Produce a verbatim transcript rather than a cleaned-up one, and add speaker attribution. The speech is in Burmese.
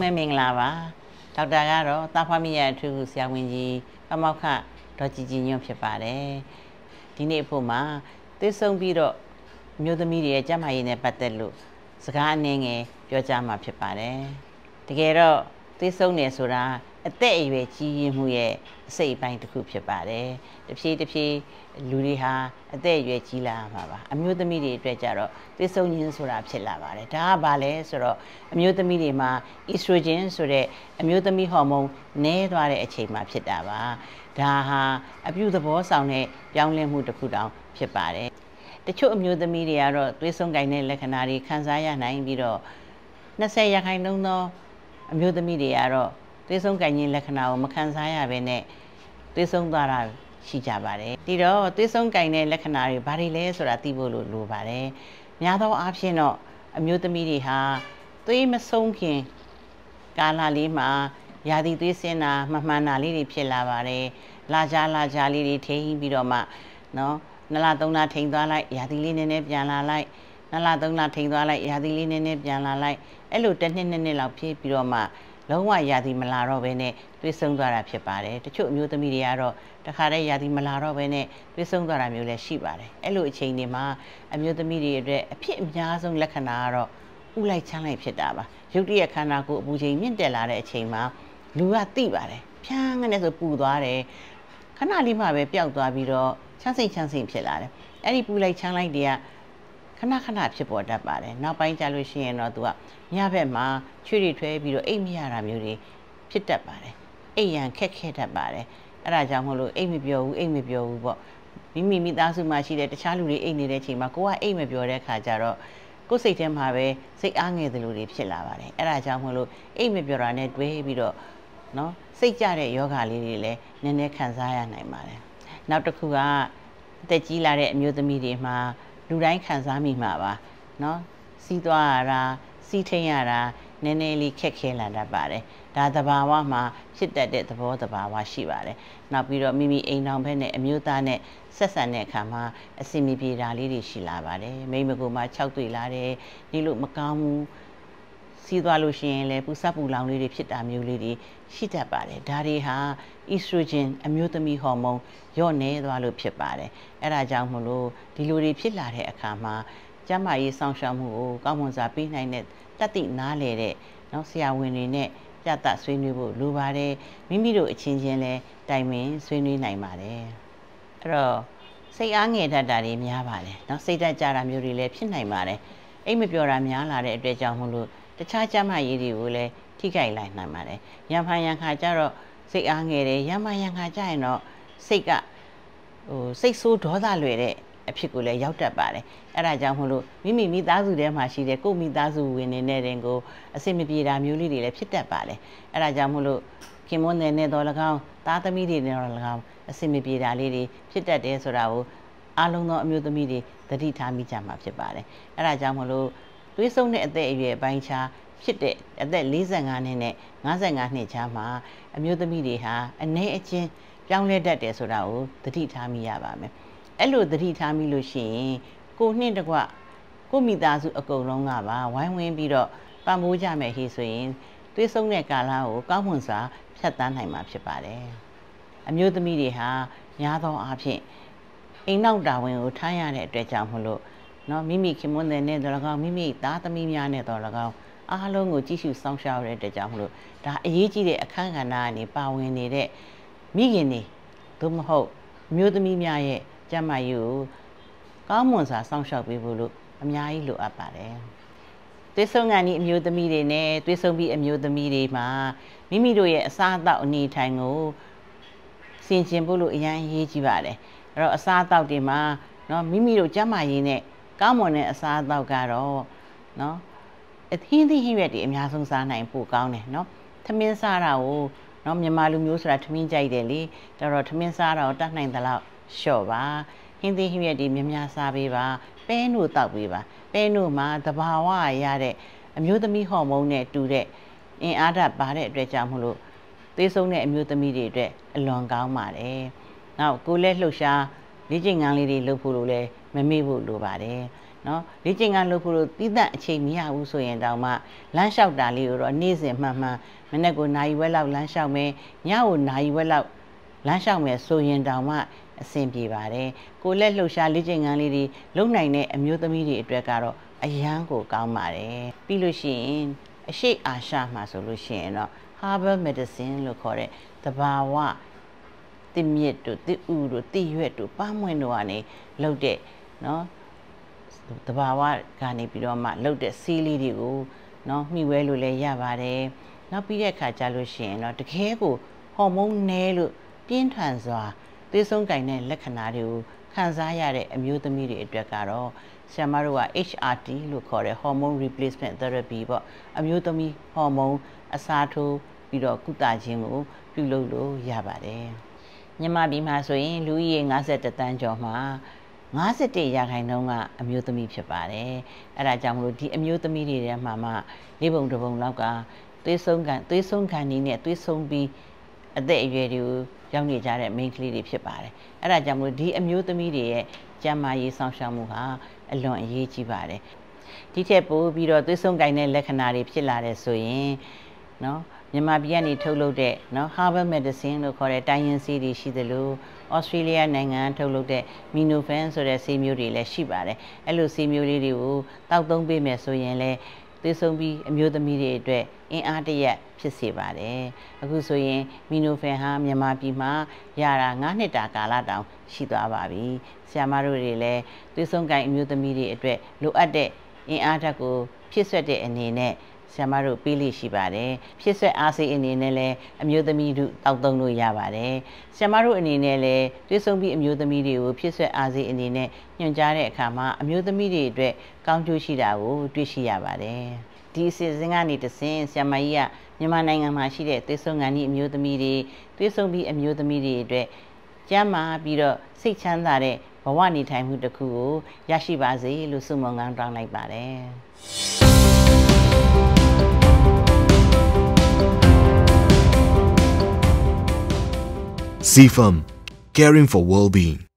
Speaker 1: မင်္ဂလာပါဒေါက်တာကတော့သားဖွားမိရအထူးဆရာဝန်ကြီးပမောက္ခဒေါ်ကြည်ကြည်ညွန့်ဖြစ်ပါတယ်ဒီနေ့ဖို့မှာသွေးဆုံပြီးတော့မျိုးသမီးတွေရဲ့ကျန်းမာရေးနဲ့ပတ်သက်လို့စကားအနည်းငယ်ပြောကြားမှာဖြစ်ပါတယ်တကယ်တော့သွေးဆုံနေဆိုတာအသက်အရွယ်ကြီးရင်းမှုရဲ့အစိတ်အပိုင်းတစ်ခုဖြစ်ပါတယ်တဖြည်းတဖြည်းလူတွေဟာအသက်အရွယ်ကြီးလာမှာပါအမျိုးသမီးတွေအတွက်ကြတော့သွေးဆုံခြင်းဆိုတာဖြစ်လာပါတယ်ဒါကဘာလဲဆိုတော့အမျိုးသမီးတွေမှာ estrogen ဆိုတဲ့အမျိုးသမီးဟော်မုန်းနည်းသွားတဲ့အချိန်မှာဖြစ်တာပါဒါဟာအပြုသဘောဆောင်တဲ့ပြောင်းလဲမှုတစ်ခုတောင်ဖြစ်ပါတယ်တချို့အမျိုးသမီးတွေကတော့သွေးဆုံကိုင်တဲ့လက္ခဏာတွေခံစားရနိုင်ပြီးတော့20ရာခိုင်နှုန်းသောအမျိုးသမီးတွေကတော့သွေးဆုံကိုင်ခြင်းလက္ခဏာကိုမခံစားရဘဲနဲ့သွေးဆုံသွားတာရှိကြပါတယ်ဒီတော့သွေးဆုံကိုင်တဲ့လက္ခဏာတွေဘာတွေလဲဆိုတာသိဖို့လိုလိုပါတယ်များသောအားဖြင့်တော့အမျိုးသမီးတွေဟာသွေးမဆုံးခင်ကာလလေးမှာရာသီသွေးဆင်းတာမမှန်တာလေးတွေဖြစ်လာပါတယ်လာကြလာကြလေးတွေထိန်းပြီးတော့မှနော်နှစ်လသုံးလထိန်းသွားလိုက်ရာသီလေးနည်းနည်းပြန်လာလိုက်နှစ်လသုံးလထိန်းသွားလိုက်ရာသီလေးနည်းနည်းပြန်လာလိုက်အဲ့လိုတစ်နှစ်နှစ်နှစ်လောက်ဖြစ်ပြီးတော့မှလုံးဝရာသီမလာတော့ဘဲနဲ့သွေးဆုံသွားတာဖြစ်ပါတယ်တချို့အမျိုးသမီးတွေကတော့တခါတည်းရာသီမလာတော့ဘဲနဲ့သွေးဆုံသွားတာမျိုးလည်းရှိပါတယ်အဲ့လိုအချိန်တွေမှာအမျိုးသမီးတွေအတွက်အဖြစ်အများဆုံးလက္ခဏာကတော့ဥလိုက်ချမ်းလိုက်ဖြစ်တာပါရုတ်တရက်ခန္ဓာကိုယ်အပူချိန်မြင့်တက်လာတဲ့အချိန်မှာလူကသိပါတယ်ဖြန်းငနဲ့ဆိုပူသွားတယ်ခဏလေးမှပဲပျောက်သွားပြီးတော့ချမ်းစိတ်ချမ်းစိတ်ဖြစ်လာတယ်အဲ့ဒီပူလိုက်ချမ်းလိုက်တွေကခဏခဏဖြစ်ပေါ်တတ်ပါတယ်နောက်ပိုင်းကျလို့ရှိရင်တော့သူကညဘက်မှာချွေတွေထွဲပြီးတော့အိတ်မရတာမျိုးတွေဖြစ်တတ်ပါတယ်အိတ်ရန်ခက်ခဲတတ်ပါတယ်အဲ့ဒါကြောင့်မလို့အိတ်မပြောဘူးအိတ်မပြောဘူးပေါ့မိမိမိသားစုမှာရှိတဲ့တခြားလူတွေအိတ်နေတဲ့အချိန်မှာကိုကအိတ်မပြောတဲ့ခါကျတော့ကိုယ်စိတ်ထဲမှာပဲစိတ်အားငယ်သလိုတွေဖြစ်လာပါတယ်အဲ့ဒါကြောင့်မလို့အိတ်မပြောတာနဲ့တွဲပြီးတော့နော်စိတ်ကြတဲ့ယောဂလေးတွေလည်းနည်းနည်းခံစားရနိုင်ပါတယ်နောက်တစ်ခုကအသက်ကြီးလာတဲ့အမျိုးသမီးတွေမှာလူတိုင်းခံစားမိမှာပါနော်စီးသွားရတာစီးထိန်ရတာနည်းနည်းလေးခက်ခဲလာတတ်ပါတယ်ဒါသဘာဝမှာဖြစ်တတ်တဲ့သဘောသဘာဝရှိပါတယ်နောက်ပြီးတော့မိမိအိမ်တော်ဘက်နဲ့အမျိုးသားနဲ့ဆက်ဆံတဲ့အခါမှာအစီအမီပြေတာလေးတွေရှိလာပါတယ်မိမကိုမှ၆တွေ့လာတယ်ဒီလိုမကောင်းဘူးစီးသွားလို့ရှိရင်လည်းပူစပ်ပူလောင်လေးတွေဖြစ်တာမျိုးလေးတွေရှိတတ်ပါတယ်ဒါတွေဟာ estrogen အမျိုးသမီးဟော်မုန်းလျော့နေသွားလို့ဖြစ်ပါတယ်အဲ့ဒါကြောင့်မလို့ဒီလိုတွေဖြစ်လာတဲ့အခါမှာကျန်းမာရေးစောင့်ရှောက်မှုကိုကောင်းမွန်စွာပေးနိုင်တဲ့တတ်သိနားလေတဲ့နော်ဆရာဝန်တွေနဲ့ပြသဆွေးနွေးဖို့လိုပါတယ်မိမိတို့အချင်းချင်းလဲတိုင်ပင်ဆွေးနွေးနိုင်ပါတယ်အဲ့တော့စိတ်အားငယ်တတ်တာတွေများပါတယ်နော်စိတ်ဓာတ်ကြတာမျိုးတွေလည်းဖြစ်နိုင်ပါတယ်အိတ်မပြောတာများလာတဲ့အတွက်ကြောင့်မလို့တခြားကျန်းမာရေးတွေကိုလည်းထိခိုက်လိုက်နိုင်ပါတယ်ရံဖန်ရံခါကျတော့စိတ်အားငယ်တယ်ရံဖန်ရံခါကျရင်တော့စိတ်ကဟိုစိတ်ဆိုးဒေါသလွယ်တဲ့အဖြစ်ကိုလည်းရောက်တတ်ပါတယ်အဲ့ဒါကြောင့်မလို့မိမိမိသားစုထဲမှာရှိတဲ့ကိုယ့်မိသားစုဝင်နေတဲ့တင်ကိုအဆင်မပြေတာမျိုးလေးတွေလည်းဖြစ်တတ်ပါတယ်အဲ့ဒါကြောင့်မလို့ခင်မွန်းတဲ့နဲ့တော့၎င်းသားသမီးတွေနဲ့တော့၎င်းအဆင်မပြေတာလေးတွေဖြစ်တတ်တယ်ဆိုတာကိုအားလုံးသောအမျိုးသမီးတွေသတိထားမိကြမှာဖြစ်ပါတယ်အဲ့ဒါကြောင့်မလို့သွေးဆုံတဲ့အသက်အရွယ်အပိုင်းခြားဖြစ်တဲ့အသက်၄၅နှစ်နဲ့၅၅နှစ်ခြားမှာအမျိုးသမီးတွေဟာအနေအချင်းပြောင်းလဲတတ်တယ်ဆိုတာကိုသတိထားမိရပါမယ်အဲ့လိုသတိထားမိလို့ရှိရင်ကိုနှင့်တကွကိုမိသားစုအကုန်လုံးကပါဝိုင်းဝန်းပြီးတော့ပံ့ပိုးကြမယ်ဟေ့ဆိုရင်သွေးဆုံတဲ့ကာလကိုကောင်းမွန်စွာဖြတ်သန်းနိုင်မှာဖြစ်ပါတယ်အမျိုးသမီးတွေဟာများသောအားဖြင့်အိမ်နောက်တာဝန်ကိုထားရတဲ့အတွက်ကြောင့်မလို့နော်မိမိခင်မွန်းတဲ့နဲ့တော့၎င်းမိမိသားသမီးများနဲ့တော့၎င်းအားလုံးကိုကြည့်ရှုစောင့်ရှောက်ရတဲ့အတွက်ကြောင့်မလို့ဒါအရေးကြီးတဲ့အခန်းကဏ္ဍကနေပါဝင်နေတဲ့မိခင်တွေသို့မဟုတ်အမျိုးသမီးများရဲ့ကျန်းမာရေးကိုကောင်းမွန်စွာစောင့်ရှောက်ပေးဖို့လို့အများကြီးလိုအပ်ပါတယ်သွေးဆုံကန်ဒီအမျိုးသမီးတွေနဲ့သွေးဆုံပြီးအမျိုးသမီးတွေမှာမိမိတို့ရဲ့အစားအသောက်အနေထိုင်ကိုဆင်ခြင်ဖို့လို့အရင်အရေးကြီးပါတယ်အဲ့တော့အစားအသောက်တွေမှာနော်မိမိတို့ကျန်းမာရေးနဲ့ကောင်းမွန်တဲ့အစားအသောက်ကတော့နော်အသင်းသီးဟင်းရွက်တွေအများဆုံးစားနိုင်ပို့ကောင်းတယ်နော်ထမင်းစားတာကိုနော်မြန်မာလူမျိုးဆိုတာထမင်းကြိုက်တယ်လေဒါတော့ထမင်းစားတာကိုတတ်နိုင်သလောက်လျှော့ပါဟင်းသီးဟင်းရွက်တွေများများစားပေးပါပဲနို့တောက်ပေးပါပဲနို့မှာသဘာဝရတဲ့အမျိုးသမီးဟော်မုန်းနဲ့တူတဲ့အင်အားဓာတ်ပါတဲ့အတွက်ကြောင့်မလို့သွေးဆုံတဲ့အမျိုးသမီးတွေအတွက်အလွန်ကောင်းပါတယ်နောက်ကိုယ်လက်လှုပ်ရှားလေ့ကျင့်ခန်းလေးတွေလုပ်ဖို့လို့လည်းမမေ့ဖို့လိုပါတယ်နော်လေ့ကျင့်ခန်းလုပ်ဖို့လို့တိသက်အချိန်မရဘူးဆိုရင်တောင်မှလမ်းလျှောက်တာလေးကိုတော့နေ့စဉ်မှန်မှန်မနေ့ကနိုင်ဝဲလောက်လမ်းလျှောက်မယ်ညကိုနိုင်ဝဲလောက်လမ်းလျှောက်မယ်ဆိုရင်တောင်မှအဆင်ပြေပါတယ်ကိုလက်လှုပ်ရှားလေ့ကျင့်ခန်းလေးတွေလုပ်နိုင်တဲ့အမျိုးသမီးတွေအတွက်ကတော့အရန်ကိုကောင်းပါတယ်ပြီးလို့ရှိရင်အရှိအာရှမှာဆိုလို့ရှိရင်တော့ herbal medicine လို့ခေါ်တဲ့သဘာဝတစ်မြစ်တို့တစ်ဥတို့တစ်ရွက်တို့ပန်းမွင့်တို့ကနေလုပ်တဲ့နော်တဘာဝကနေပြီးတော့မှလှုပ်တဲ့ဆေးလေးတွေကိုနော်မှီဝဲလို့လည်းရပါတယ်နောက်ပြီးတဲ့အခါကျလို့ရှိရင်တော့တကယ်ကိုဟော်မုန်းနည်းလို့ပြင်းထန်စွာသွေးဆုံးကင်တဲ့လက္ခဏာတွေကိုခံစားရတဲ့အမျိုးသမီးတွေအတွက်ကတော့ဆရာမတို့က H R T လို့ခေါ်တဲ့ hormone replacement therapy ပေါ့အမျိုးသမီးဟော်မုန်းအစားထိုးပြီးတော့ကုသခြင်းကိုပြုလုပ်လို့ရပါတယ်မြန်မာပြည်မှာဆိုရင်လူဦးရေ၅၁တန်းကျော်မှာ၅၁ရာခိုင်နှုန်းကအမျိုးသမီးဖြစ်ပါတယ်အဲ့ဒါကြောင့်မလို့ဒီအမျိုးသမီးတွေထဲမှာမှလေးပုံတစ်ပုံလောက်ကသွေးဆုံးကန်သွေးဆုံးကန်နည်းနဲ့သွေးဆုံးပြီးအသက်အရွယ်တွေကိုရောက်နေကြတဲ့ main ကလေးတွေဖြစ်ပါတယ်အဲ့ဒါကြောင့်မလို့ဒီအမျိုးသမီးတွေရဲ့ကျန်းမာရေးဆောင်ရှောက်မှုဟာအလွန်အရေးကြီးပါတယ်ဒီထက်ပိုပြီးတော့သွေးဆုံးကန်တဲ့လက္ခဏာတွေဖြစ်လာတဲ့ဆိုရင်နော်မြန်မာပြည်ကနေထုတ်လုပ်တဲ့နော် herbal medicine လို့ခေါ်တဲ့တိုင်းရင်းဆေးတွေရှိသလိုAustralia နိုင်ငံထုတ်လုပ်တဲ့ menofem ဆိုတဲ့ဆေးမျိုးတွေလည်းရှိပါတယ်အဲ့လိုဆေးမျိုးလေးတွေကိုတောက်သုံးပေးမယ်ဆိုရင်လည်းသွေးဆုံးပြီးအမျိုးသမီးတွေအတွက်အင်အားတရက်ဖြစ်စေပါတယ်အခုဆိုရင် menofem ဟာမြန်မာပြည်မှာရတာ၅နှစ်တာကာလတောင်ရှိသွားပါပြီဆရာမတို့တွေလည်းသွေးဆုံးကိုင်အမျိုးသမီးတွေအတွက်လိုအပ်တဲ့အင်အားဓာတ်ကိုဖြစ်ဆွတ်တဲ့အနေနဲ့ဆရာမတို့ပေးလိရှိပါတယ်ဖြစ်ဆွက်အားစိအနေနဲ့လည်းအမျိုးသမီးတို့တောက်သုံးလို့ရပါတယ်ဆရာမတို့အနေနဲ့လည်းသွေးဆုံးပြီးအမျိုးသမီးတွေကိုဖြစ်ဆွက်အားစိအနေနဲ့ညွှန်ကြားတဲ့အခါမှာအမျိုးသမီးတွေအတွက်ကောင်းကျိုးရှိတာကိုတွေ့ရှိရပါတယ်ဒီအစီအစဉ်ကနေတဆင့်ဆရာမကြီးကမြန်မာနိုင်ငံမှာရှိတဲ့သွေးဆုံးကန်ဤအမျိုးသမီးတွေသွေးဆုံးပြီးအမျိုးသမီးတွေအတွက်ကျန်းမာပြီးတော့စိတ်ချမ်းသာတဲ့ဘဝနေထိုင်မှုတစ်ခုကိုရရှိပါစေလို့ဆုမွန်ကောင်းတောင်းလိုက်ပါတယ်
Speaker 2: Zifam, caring for well-being.